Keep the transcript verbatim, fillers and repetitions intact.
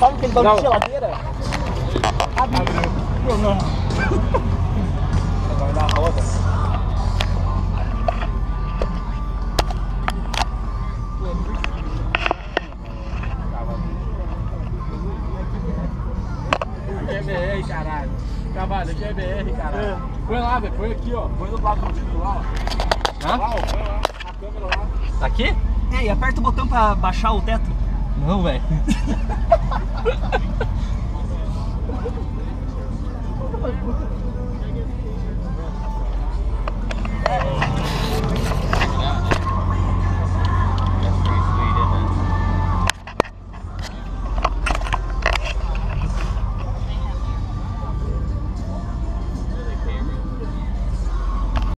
Sabe aquele bagulho de geladeira? Abriu. Não. Agora dá a roda. Q B R, caralho. Cavalo, Q B R, caralho. Põe lá, velho. Põe aqui, ó. Põe do lado do vidro lá, ó. Hã? Lá, ó. Põe lá. A câmera lá. Tá aqui? É, e aperta o botão pra baixar o teto. Não, velho.